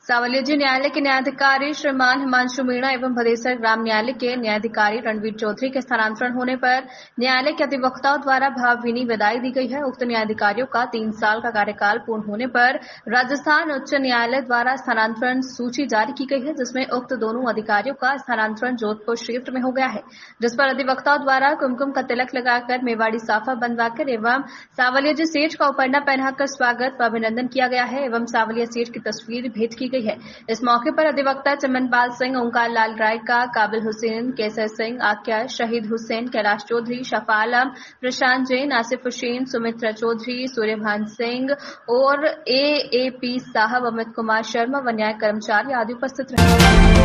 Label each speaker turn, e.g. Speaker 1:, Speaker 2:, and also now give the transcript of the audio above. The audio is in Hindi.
Speaker 1: सावलिया न्यायालय के न्यायाधिकारी श्रीमान हिमांशु मीणा एवं भदेसर ग्राम न्यायालय के न्यायाधिकारी रणवीर चौधरी के स्थानांतरण होने पर न्यायालय के अधिवक्ताओं द्वारा भावभीनी विदाई दी गई है। उक्त न्यायाधिकारियों का 3 साल का कार्यकाल पूर्ण होने पर राजस्थान उच्च न्यायालय द्वारा स्थानांतरण सूची जारी की गई है, जिसमें उक्त दोनों अधिकारियों का स्थानांतरण जोधपुर क्षेत्र में हो गया है, जिस पर अधिवक्ताओं द्वारा कुमकुम का तिलक लगाकर मेवाड़ी साफा बनवाकर एवं सावलिया जी सेठ का उपरना पहनाकर स्वागत व अभिनंदन किया गया है एवं सावलिया सेठ की तस्वीर भेंट की गई है। इस मौके पर अधिवक्ता चमनपाल सिंह, ओंकार लाल रायका, काबिल हुसैन, केसर सिंह, आक्या, शहीद हुसैन, कैलाश चौधरी, शफा आलम, प्रशांत जैन, आसिफ हुसैन, सुमित्रा चौधरी, सूर्यभान सिंह और AAP साहब, अमित कुमार शर्मा व न्याय कर्मचारी आदि उपस्थित रहे।